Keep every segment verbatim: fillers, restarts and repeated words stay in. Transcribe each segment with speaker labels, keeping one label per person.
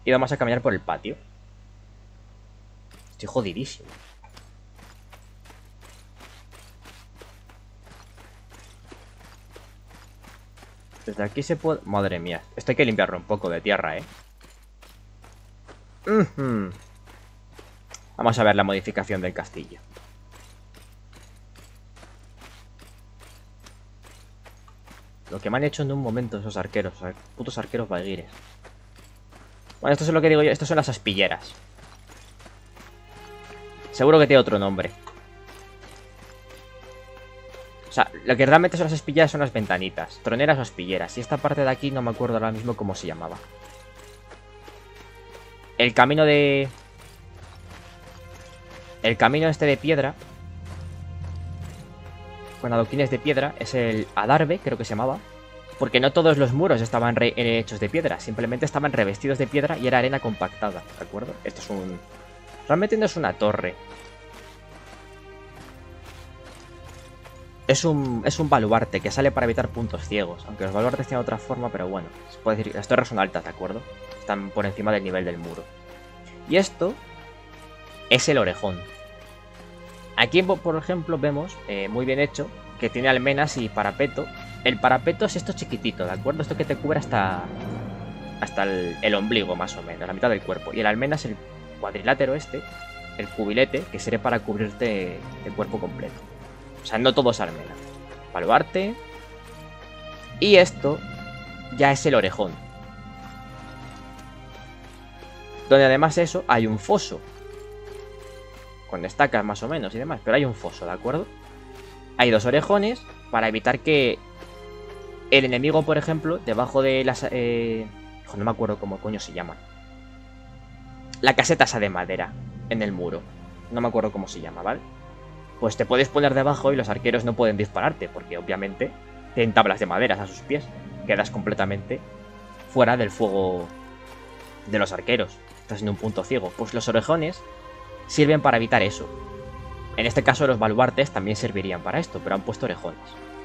Speaker 1: Y vamos a caminar por el patio. Estoy jodidísimo. Desde aquí se puede... Madre mía. Esto hay que limpiarlo un poco de tierra, ¿eh? Uh-huh. Vamos a ver la modificación del castillo. Lo que me han hecho en un momento esos arqueros. Putos arqueros valguires. Bueno, esto es lo que digo yo. Estos son las aspilleras. Seguro que tiene otro nombre. O sea, lo que realmente son las aspilleras son las ventanitas. Troneras o aspilleras. Y esta parte de aquí no me acuerdo ahora mismo cómo se llamaba. El camino de... El camino este de piedra... Con adoquines de piedra es el adarve, creo que se llamaba. Porque no todos los muros estaban re hechos de piedra. Simplemente estaban revestidos de piedra y era arena compactada. ¿De acuerdo? Esto es un... Realmente no es una torre. Es un, es un baluarte que sale para evitar puntos ciegos. Aunque los baluartes tienen otra forma, pero bueno. Se puede decir que las torres son altas, ¿de acuerdo? Están por encima del nivel del muro. Y esto es el orejón. Aquí, por ejemplo, vemos, eh, muy bien hecho, que tiene almenas y parapeto. El parapeto es esto chiquitito, ¿de acuerdo? Esto que te cubre hasta, hasta el, el ombligo, más o menos, la mitad del cuerpo. Y el almena es el cuadrilátero este, el cubilete, que sirve para cubrirte el cuerpo completo. O sea, no todo es almena. Baluarte. Y esto ya es el orejón. Donde además de eso hay un foso. Con estacas más o menos y demás. Pero hay un foso, ¿de acuerdo? Hay dos orejones para evitar que el enemigo, por ejemplo, debajo de las... Eh... No me acuerdo cómo coño se llama. La caseta esa de madera en el muro. No me acuerdo cómo se llama, ¿vale? Pues te puedes poner debajo y los arqueros no pueden dispararte. Porque obviamente tienen tablas de madera a sus pies. Quedas completamente fuera del fuego de los arqueros. Estás en un punto ciego. Pues los orejones sirven para evitar eso. En este caso los baluartes también servirían para esto, pero han puesto orejones.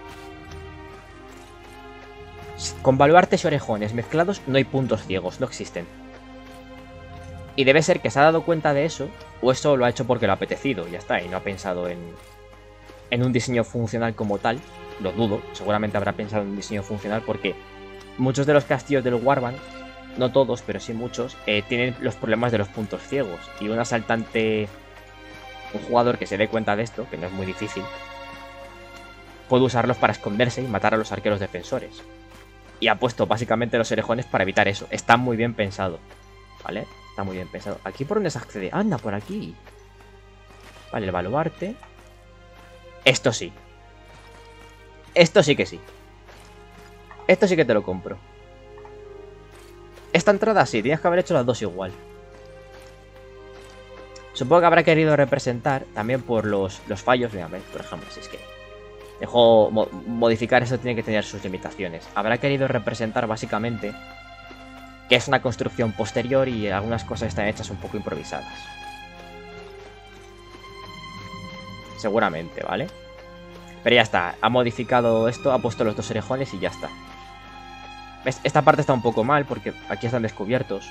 Speaker 1: Con baluartes y orejones mezclados no hay puntos ciegos, no existen. Y debe ser que se ha dado cuenta de eso, o eso lo ha hecho porque lo ha apetecido, ya está, y no ha pensado en, en un diseño funcional como tal. Lo dudo, seguramente habrá pensado en un diseño funcional porque muchos de los castillos del Warband, no todos, pero sí muchos, eh, tienen los problemas de los puntos ciegos. Y un asaltante, un jugador que se dé cuenta de esto, que no es muy difícil, puede usarlos para esconderse y matar a los arqueros defensores. Y ha puesto básicamente los orejones para evitar eso. Está muy bien pensado, ¿vale? Está muy bien pensado. ¿Aquí por dónde se accede? Anda, por aquí. Vale, el baluarte. Esto sí. Esto sí que sí. Esto sí que te lo compro. Esta entrada sí, tienes que haber hecho las dos igual. Supongo que habrá querido representar también por los, los fallos. Mira, por ejemplo, si es que dejo mo modificar eso, tiene que tener sus limitaciones. Habrá querido representar básicamente que es una construcción posterior y algunas cosas están hechas un poco improvisadas. Seguramente, ¿vale? Pero ya está, ha modificado esto, ha puesto los dos orejones y ya está. ¿Ves? Esta parte está un poco mal porque aquí están descubiertos.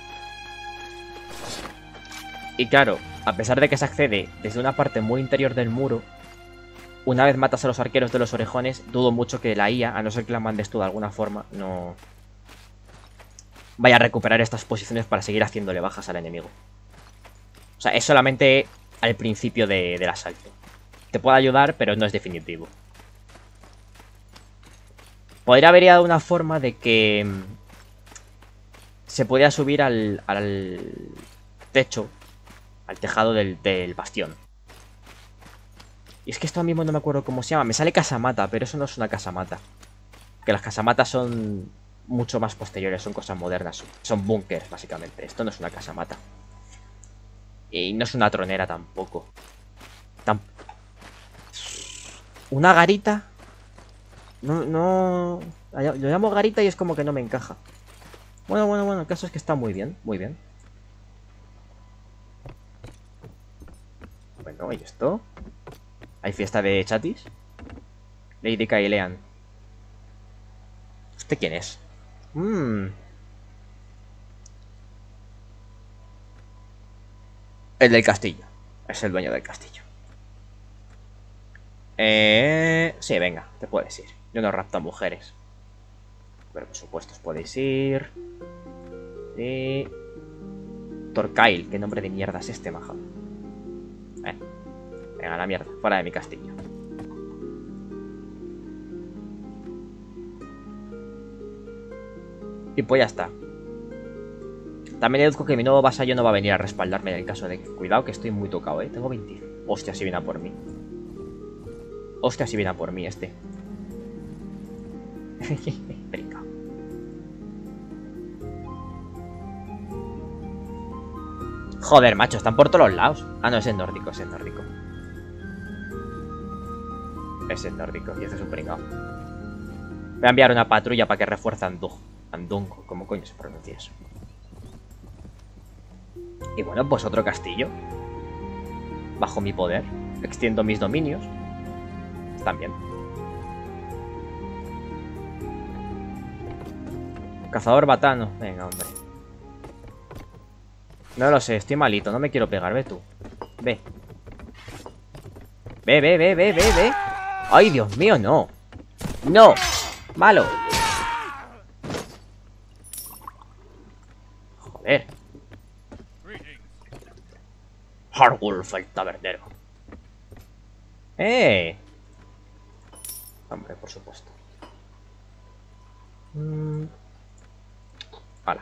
Speaker 1: Y claro, a pesar de que se accede desde una parte muy interior del muro, una vez matas a los arqueros de los orejones, dudo mucho que la I A, a no ser que la mandes tú de alguna forma, no vaya a recuperar estas posiciones para seguir haciéndole bajas al enemigo. O sea, es solamente al principio de, del asalto. Te puede ayudar, pero no es definitivo. Podría haber dado una forma de que se podía subir al, al techo, al tejado del, del bastión. Y es que esto mismo no me acuerdo cómo se llama. Me sale casamata, pero eso no es una casamata. Que las casamatas son mucho más posteriores, son cosas modernas. Son búnkers, básicamente. Esto no es una casamata. Y no es una tronera tampoco. Tamp ¿Una garita? No, no... Lo llamo garita y es como que no me encaja. Bueno, bueno, bueno, el caso es que está muy bien, muy bien. Bueno, ¿y esto? ¿Hay fiesta de chatis? Lady Kailean. ¿Usted quién es? Mmm. El del castillo. Es el dueño del castillo. Eh... Sí, venga, te puedes ir. Yo no rapto a mujeres. Pero por supuesto os podéis ir. Y... Torkail, qué nombre de mierda es este, maja. Eh. Venga, a la mierda, fuera de mi castillo. Y pues ya está. También deduzco que mi nuevo vasallo no va a venir a respaldarme en el caso de que... Cuidado que estoy muy tocado, eh. Tengo veinte. Hostia, si viene a por mí. Hostia, si viene a por mí este. Brinca. Joder, macho, están por todos los lados. Ah, no, ese es nórdico, ese es nórdico. Ese es nórdico, y ese es un pringao. Voy a enviar una patrulla para que refuerce a Andung. Andung, ¿cómo coño se pronuncia eso? Y bueno, pues otro castillo. Bajo mi poder. Extiendo mis dominios. Están bien. Cazador batano. Venga, hombre. No lo sé, estoy malito. No me quiero pegar, ve tú. Ve. Ve, ve, ve, ve, ve, ve. Ay, Dios mío, no. No. Malo. Joder. Harwulf, el tabernero. ¡Eh! Hombre, por supuesto. Mm. Hala.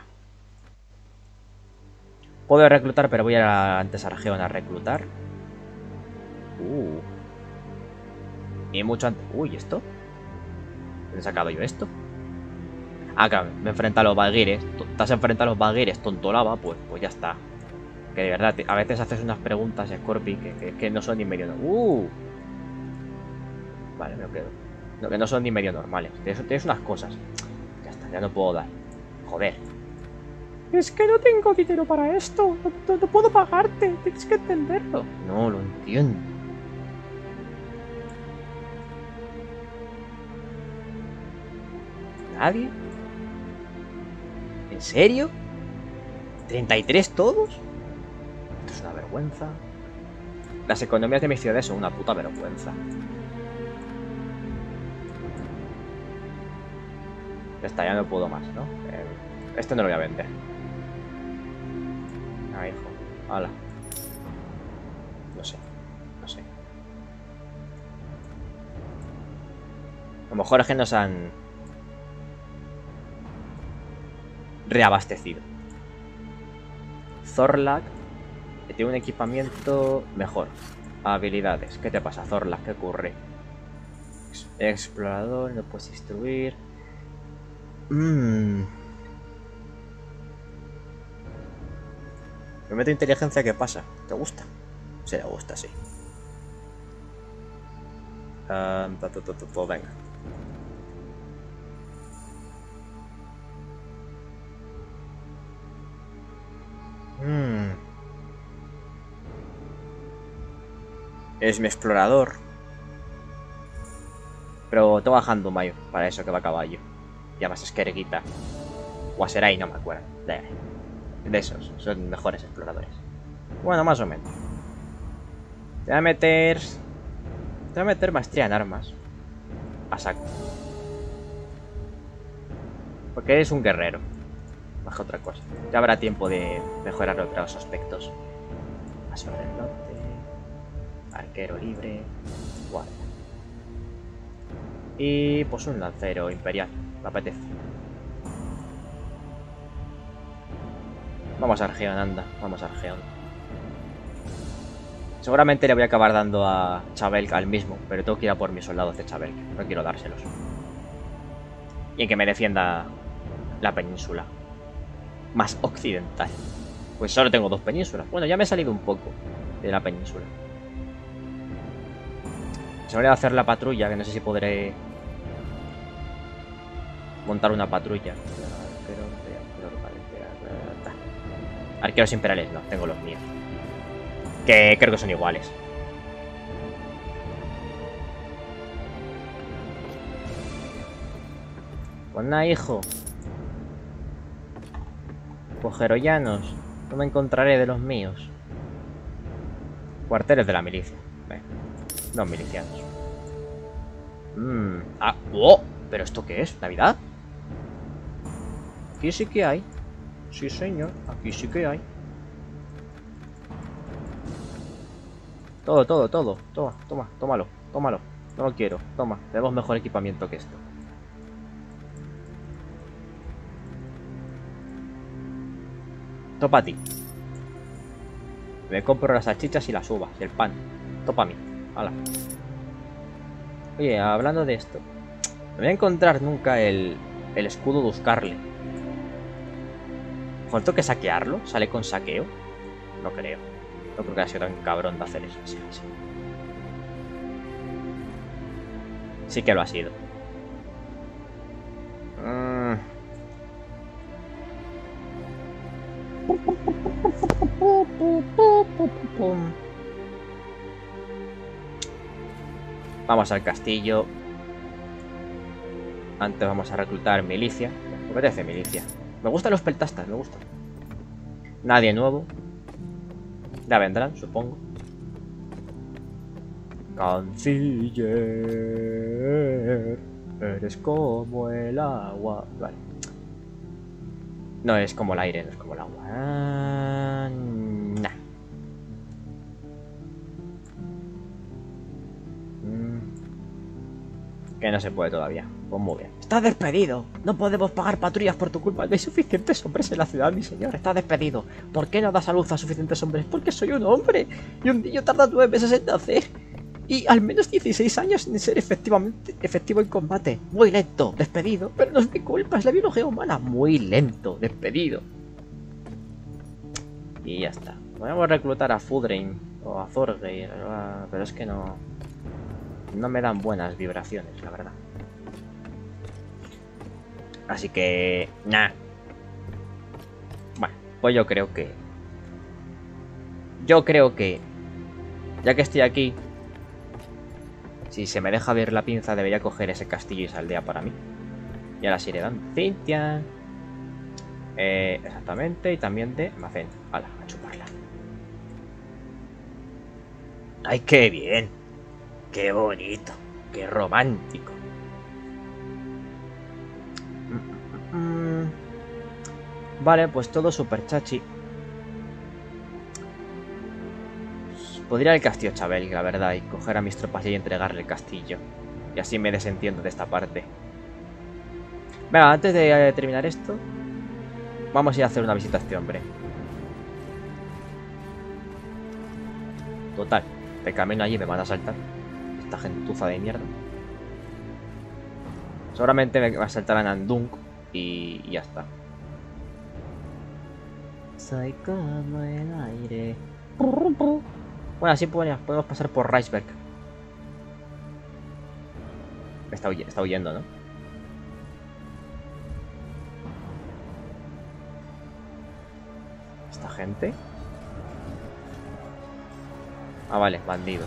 Speaker 1: Puedo reclutar, pero voy a ir antes a Argeon a reclutar. Uh. Y mucho antes... Uy, ¿esto? ¿Dónde he sacado yo esto? Ah, claro, me enfrenta a los Valguires. Te has enfrentado a los Valguires, tontolaba, pues, pues ya está. Que de verdad, a veces haces unas preguntas, Scorpi, que, que, que no son ni medio... ¡Uh! Vale, me lo quedo. No, que no son ni medio normales. Tienes, tienes unas cosas. Ya está, ya no puedo dar. Joder. Es que no tengo dinero para esto. No, no, no puedo pagarte. Tienes que entenderlo. No, lo entiendo. ¿Nadie? ¿En serio? ¿treinta y tres todos? Esto es una vergüenza. Las economías de mis ciudades son una puta vergüenza. Ya está, ya no puedo más, ¿no? Eh, este no lo voy a vender. Ah, hijo. Hala. No sé. No sé. A lo mejor es que nos han reabastecido. Zorlak tiene un equipamiento mejor. Habilidades. ¿Qué te pasa, Zorlak? ¿Qué ocurre? Explorador, no puedes instruir. Mmm. Me meto inteligencia, ¿qué pasa? ¿Te gusta? Sí, le gusta, sí. Um, to, to, to, to, to, venga. Mm. Es mi explorador. Pero tengo a Handumayo para eso, que va a caballo. Y además es Kereguita. Waserai, no me acuerdo. De, de esos, son mejores exploradores. Bueno, más o menos. Te voy a meter... Te voy a meter maestría en armas. A saco. Porque eres un guerrero. Más que otra cosa. Ya habrá tiempo de mejorar otros aspectos. Más sobre el norte. Arquero libre. Guardia. Y pues un lancero imperial. Me apetece. Vamos a Argeon, anda. Vamos a Argeon. Seguramente le voy a acabar dando a Chabelk al mismo, pero tengo que ir a por mis soldados de Chabelk. No quiero dárselos. Y en que me defienda la península más occidental. Pues solo tengo dos penínsulas. Bueno, ya me he salido un poco de la península. Se me voy a hacer la patrulla, que no sé si podré montar una patrulla. Arqueros imperiales, no, tengo los míos. Que creo que son iguales. Pues nada, hijo. Pues geroyanos, no me encontraré de los míos. Cuarteles de la milicia. Venga. Los milicianos. Mmm. Ah, ¡oh! ¿Pero esto qué es? ¿Navidad? Aquí sí que hay. Sí, señor. Aquí sí que hay. Todo, todo, todo. Toma, toma, tómalo, tómalo. No lo quiero. Toma, tenemos mejor equipamiento que esto. Topa a ti. Me compro las salchichas y las uvas y el pan. Topa a mí. Hala. Oye, hablando de esto, no voy a encontrar nunca el, el escudo de Uscarle. ¿Faltó que saquearlo? ¿Sale con saqueo? No creo. No creo que haya sido tan cabrón de hacer eso. Sí, sí. Sí que lo ha sido. Mm. Vamos al castillo. Antes vamos a reclutar milicia. Me apetece milicia. Me gustan los peltastas, me gustan. Nadie nuevo. Ya vendrán, supongo. Canciller, eres como el agua. Vale. No es como el aire, no es como el agua. Ah, nah. Mm. Que no se puede todavía. Pues muy bien. Estás despedido. No podemos pagar patrullas por tu culpa. No hay suficientes hombres en la ciudad, mi señor. Estás despedido. ¿Por qué no das a luz a suficientes hombres? Porque soy un hombre. Y un niño tarda nueve meses en nacer. Y al menos dieciséis años en ser efectivamente efectivo en combate. Muy lento. Despedido. Pero no es mi culpa. Es la biología humana. Muy lento. Despedido. Y ya está. Podemos reclutar a Fudrain o a Thorgeir. Pero es que no... No me dan buenas vibraciones, la verdad. Así que... Nah. Bueno, pues yo creo que... Yo creo que... Ya que estoy aquí... Si se me deja ver la pinza, debería coger ese castillo y esa aldea para mí. Y ahora sí le dan Cintia. Eh, exactamente. Y también de Macén. Hala, a chuparla. ¡Ay, qué bien! ¡Qué bonito! ¡Qué romántico! Mm. Vale, pues todo super chachi. Podría ir al castillo Chabel, la verdad, y coger a mis tropas y entregarle el castillo. Y así me desentiendo de esta parte. Venga, antes de terminar esto, vamos a ir a hacer una visita a este hombre. Total, de camino allí me van a saltar. Esta gentuza de mierda. Seguramente me va a saltar a Nandung y, y ya está. Soy como el aire. Bueno, así podemos pasar por Reisberg. Está, huy está huyendo, ¿no? ¿Esta gente? Ah, vale, bandidos.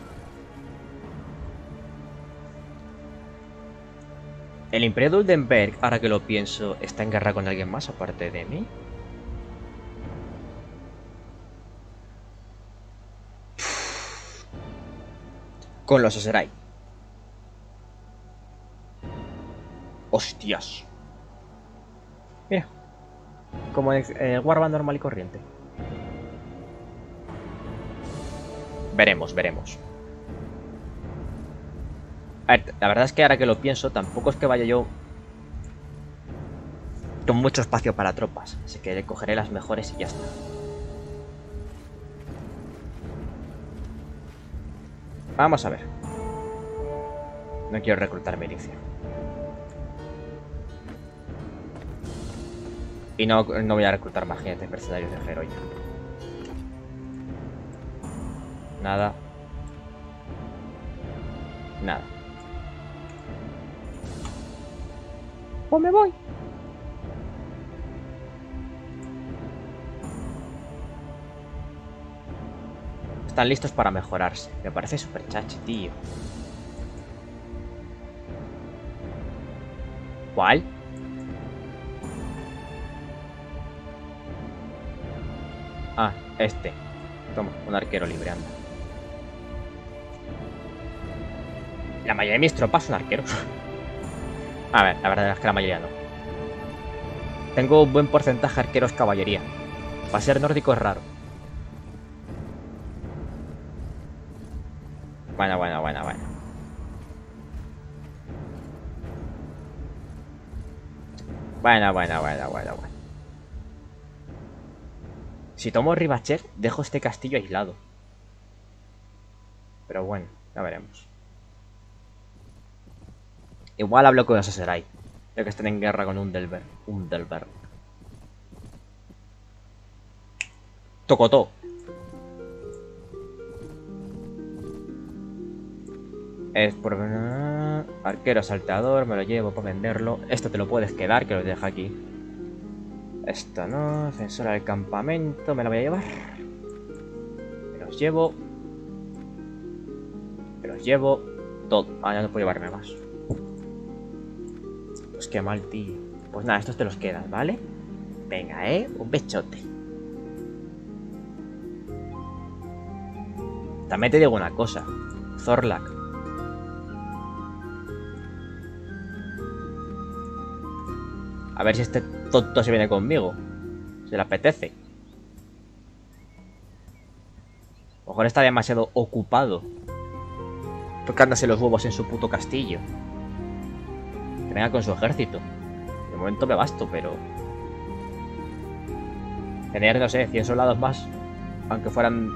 Speaker 1: El Imperio de Uldenberg, ahora que lo pienso, ¿está en guerra con alguien más aparte de mí? Con los Oserai. Hostias. Mira. Como en el Warband normal y corriente. Veremos, veremos. A ver, la verdad es que ahora que lo pienso, tampoco es que vaya yo con mucho espacio para tropas. Así que cogeré las mejores y ya está. Vamos a ver. No quiero reclutar milicia. Y no, no voy a reclutar más jinetes mercenarios de Geroya. Nada. Nada. Pues me voy. Están listos para mejorarse. Me parece súper chachi, tío. ¿Cuál? Ah, este. Toma, un arquero libre, anda. La mayoría de mis tropas son arqueros. A ver, la verdad es que la mayoría no. Tengo un buen porcentaje de arqueros caballería. Para ser nórdico es raro. Bueno, bueno, bueno, bueno. Bueno, bueno, bueno, bueno, bueno. Si tomo Rivachek, dejo este castillo aislado. Pero bueno, ya veremos. Igual hablo con los Aserai, ya que estén en guerra con Undelberg. Undelberg. Tocotó. Es por... Arquero salteador, me lo llevo para venderlo. Esto te lo puedes quedar, que lo deja aquí. Esto no, defensora del campamento, me la voy a llevar. Me los llevo. Me los llevo todo. Ah, ya no puedo llevarme más. Pues qué mal, tío. Pues nada, estos te los quedas, ¿vale? Venga, ¿eh? Un bechote. También te digo una cosa. Zorlak. A ver si este tonto se viene conmigo. Se le apetece. A lo mejor está demasiado ocupado. Tocándose los huevos en su puto castillo. Que venga con su ejército. De momento me basto, pero... Tener, no sé, cien soldados más. Aunque fueran...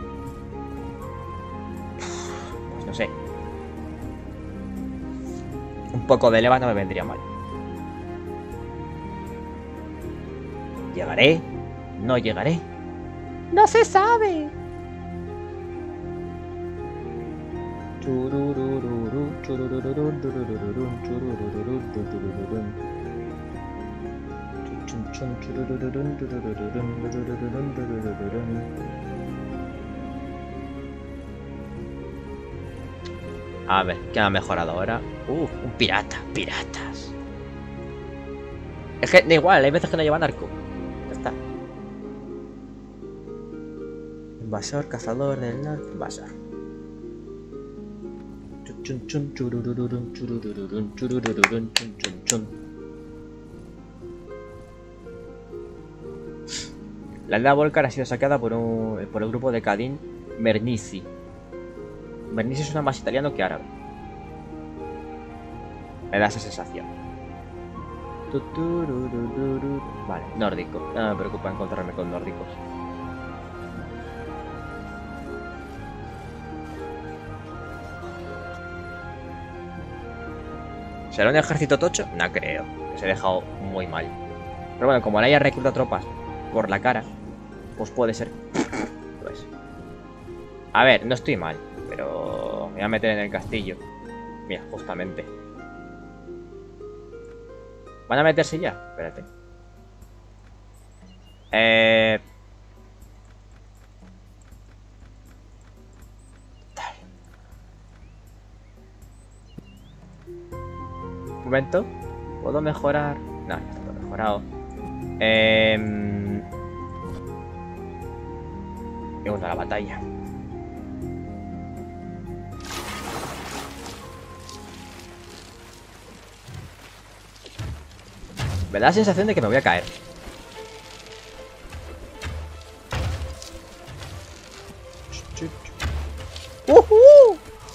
Speaker 1: Pues no sé. Un poco de leva no me vendría mal. ¿Llegaré? ¿No llegaré? ¡No se sabe! A ver, ¿qué ha mejorado ahora? Uh, un pirata, piratas. Es que da igual, hay veces que no llevan arco. Ya está. Invasor, cazador del norte, invasor. La aldea Volcar ha sido saqueada por, un, por el grupo de Kadin Mernisi. Mernisi suena más italiano que árabe. Me da esa sensación. Vale, nórdico. No me preocupa encontrarme con nórdicos. ¿Será un ejército tocho? No creo. Que se ha dejado muy mal. Pero bueno, como le haya reclutado tropas por la cara, pues puede ser. Pues. A ver, no estoy mal, pero me voy a meter en el castillo. Mira, justamente. ¿Van a meterse ya? Espérate. Eh... Un momento. ¿Puedo mejorar? No, ya está todo mejorado. Eh... Y bueno, la batalla. Me da la sensación de que me voy a caer. ¡Uh-huh!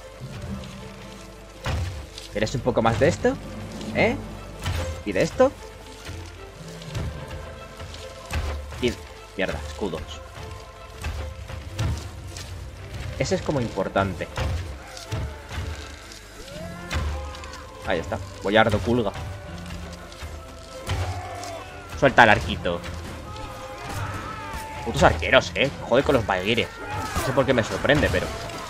Speaker 1: ¿Quieres un poco más de esto? ¿Eh? ¿Y de esto? Y... Mierda, escudos. Ese es como importante. Ahí está. Boyardo, culga. Suelta el arquito. Putos arqueros, eh. Joder con los valguires. No sé por qué me sorprende, pero...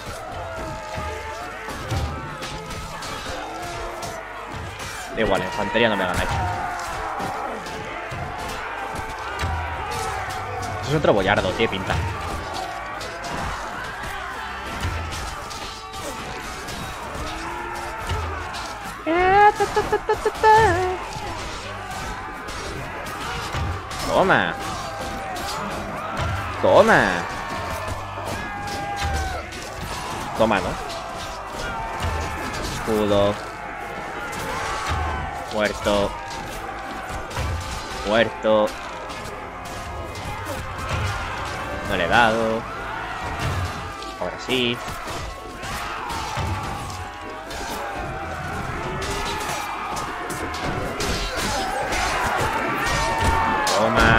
Speaker 1: Da igual, en infantería no me ganáis. Eso es otro boyardo, tiene pinta. Toma. Toma. Toma, ¿no? Escudo. Muerto. Muerto. No le he dado. Ahora sí. Toma.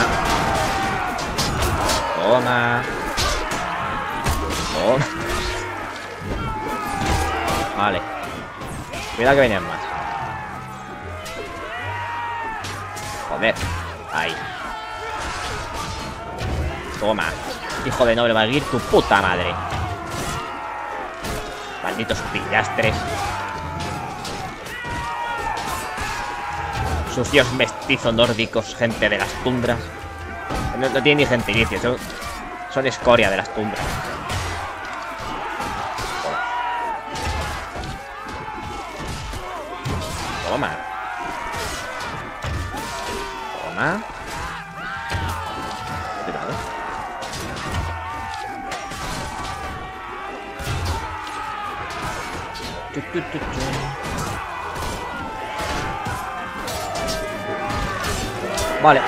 Speaker 1: Toma. Toma. Vale. Cuidado que vienen más. Joder. Ahí. Toma. Hijo de noble Valguir, tu puta madre. Malditos pillastres. Sucios mestizos nórdicos, gente de las tundras. No, no tienen ni gentilicio, son, son escoria de las tundras. Toma. Toma. Cuidado. Tu, tu, tu, tu. Vale.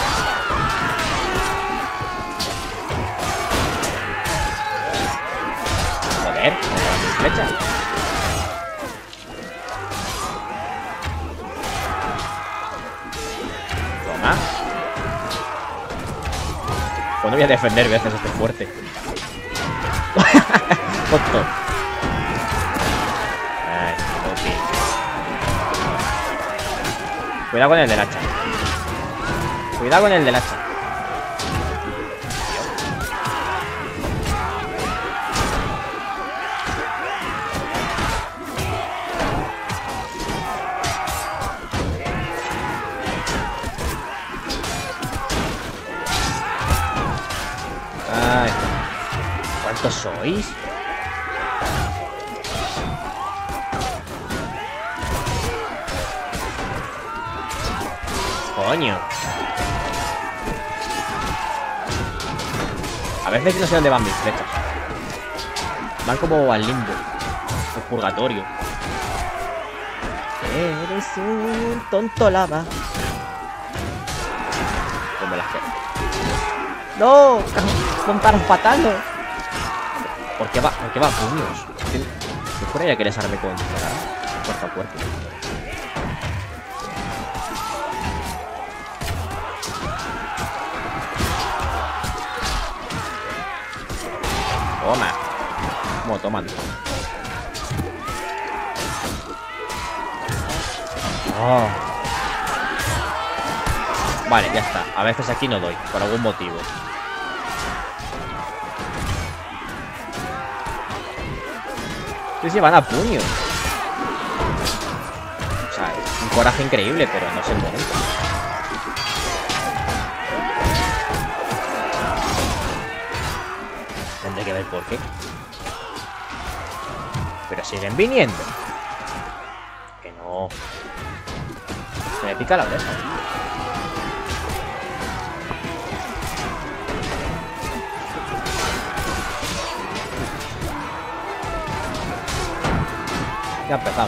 Speaker 1: Joder, me dan mis flechas. Toma. Pues no voy a defender veces este fuerte. Tonto. Ay, okay. Cuidado con el del hacha. Cuidado con el del hacha. Ay, ¿cuántos sois? Coño. A veces no sé dónde van mis flechas. Van como al limbo, al purgatorio. Eres un tonto lava. Como la gente. ¡No! ¡Con caras patando! ¿Por qué va? ¿Por qué va a puños? ¿Qué fuera ya que les arme con cuerpo a cuerpo? Toma. ¿Cómo toman? Oh. Vale, ya está. A veces aquí no doy, por algún motivo. Sí, sí, van a puño. O sea, es un coraje increíble, pero no es el momento. Tendré que ver por qué. Pero siguen viniendo. Que no. Se me pica la oreja. Ya empezamos.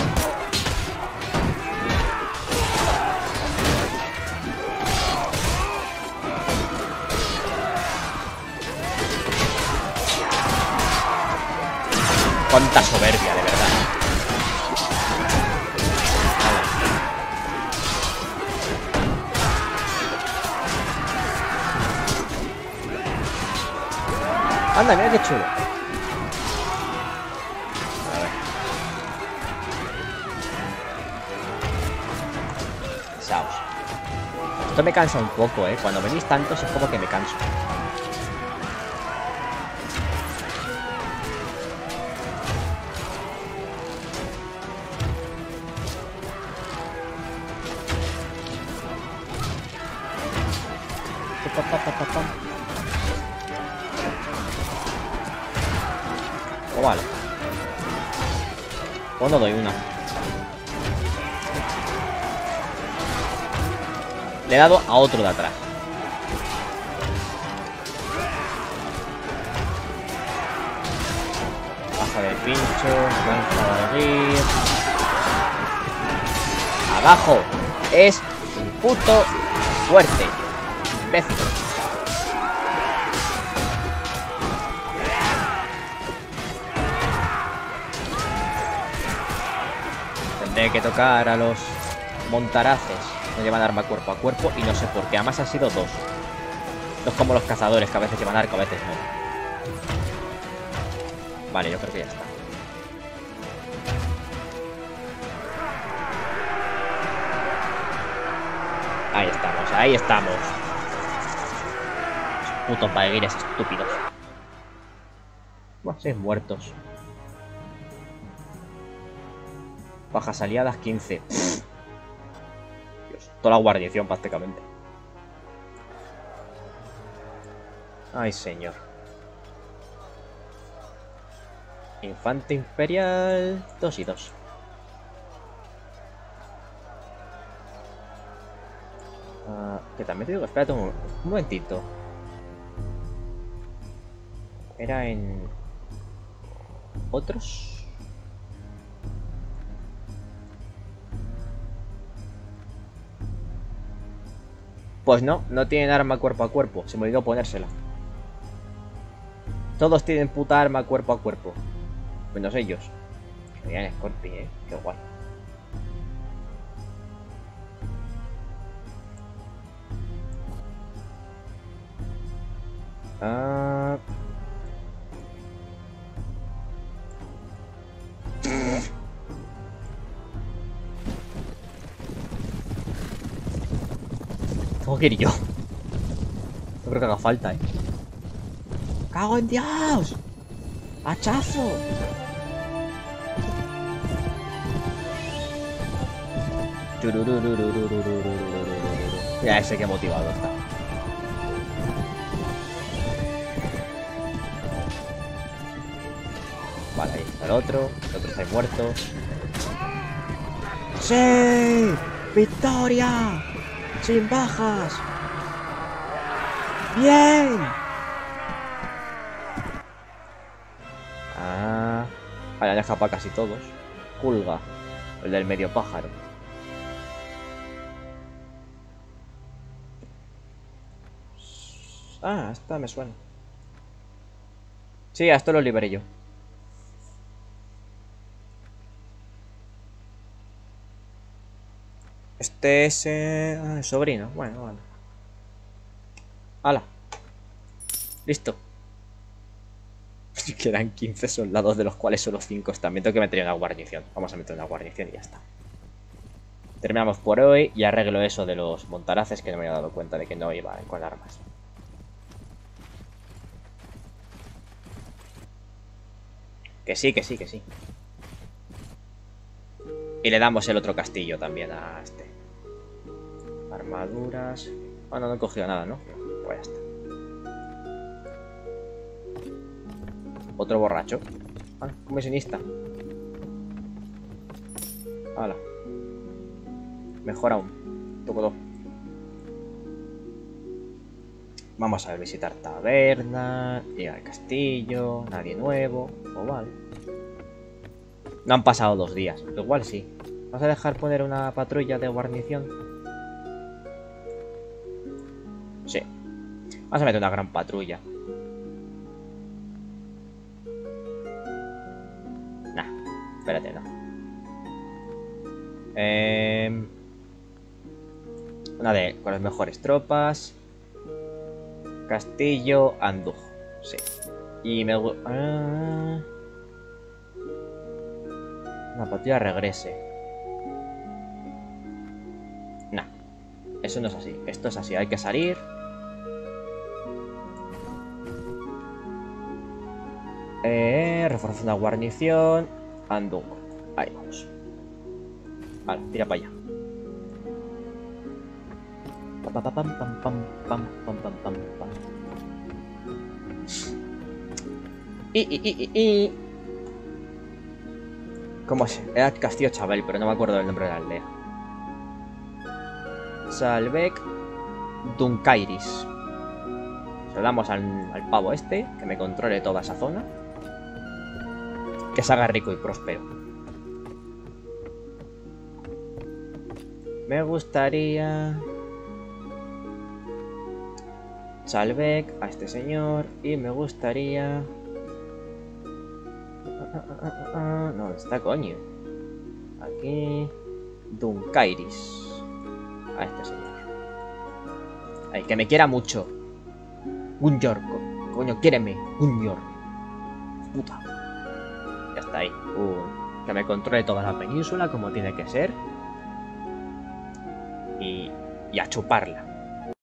Speaker 1: Cuánta soberbia, de verdad. Anda, mira qué chulo. A ver. Pesaos. Esto me cansa un poco, eh. Cuando venís tantos es como que me canso. Pa, pa, pa, pa, pa. Oh, vale. O no doy una. Le he dado a otro de atrás. Baja de pincho, lanza de abrir. Abajo. Es puto fuerte. Imbécil. Tendré que tocar a los montaraces. No llevan arma cuerpo a cuerpo y no sé por qué. Además han sido dos. No es como los cazadores que a veces llevan arco, a veces no. Vale, yo creo que ya está. Ahí estamos, ahí estamos. Esos putos valguires estúpidos. Bueno, seis muertos. Bajas aliadas quince. Dios, toda la guarnición prácticamente. Ay, señor. Infante imperial. Dos y dos. Uh, que también te digo, espérate un, un momentito. Era en... ¿Otros? Pues no, no tienen arma cuerpo a cuerpo. Se me olvidó ponérsela. Todos tienen puta arma cuerpo a cuerpo. Menos ellos. Serían Scorpion, eh. Qué guay. Ah... Tengo que ir yo. No creo que haga falta, eh. ¡Cago en Dios! ¡Hachazo! Ya sé que motivado está. Vale, ahí está el otro. El otro está ahí muerto. ¡Sí! ¡Victoria! ¡Sin bajas! ¡Bien! Ah... Vale, han dejado para casi todos. Kulga, el del medio pájaro. Ah, esta me suena. Sí, a esto lo liberé yo. Este es eh, ah, el sobrino. Bueno, vale. ¡Hala! Listo. Quedan quince soldados, de los cuales solo cinco están. Me tengo que meter en una guarnición. Vamos a meter una guarnición y ya está. Terminamos por hoy y arreglo eso de los montaraces, que no me había dado cuenta de que no iba con armas. Que sí, que sí, que sí. Y le damos el otro castillo también a este. Armaduras. Ah, no, no he cogido nada, ¿no? Pues ya está. Otro borracho. Ah, comisionista. Hala. Mejor aún. Toco dos. Vamos a visitar taberna. Ir al castillo. Nadie nuevo. O vale. No han pasado dos días. Igual sí. ¿Vas a dejar poner una patrulla de guarnición? Sí. Vamos a meter una gran patrulla. Nah. Espérate, no. Eh... Una de con las mejores tropas. Castillo Andúj. Sí. Y me... Ah... Una patrulla regrese. Nah. Eso no es así. Esto es así. Hay que salir. Eh, reforzar una guarnición. Andúj. Ahí vamos. Vale, tira para allá. Pam, pam, pam, pam, pam, pam, pam, pam, pam, pam. Y, y, y, y, y. ¿Cómo es? Era Castillo Chabel, pero no me acuerdo del nombre de la aldea. Salvek Dunkairis. Se lo damos al, al pavo este, que me controle toda esa zona. Que se haga rico y próspero. Me gustaría... Chalbeck a este señor. Y me gustaría... Ah, ah, ah, ah, no, está coño. Aquí... Dunkairis. A este señor. Ay, que me quiera mucho. Gunjor. Coño, quiéreme. Gunjor. Puta. Ya está ahí. Uh, que me controle toda la península como tiene que ser. Y, y a chuparla.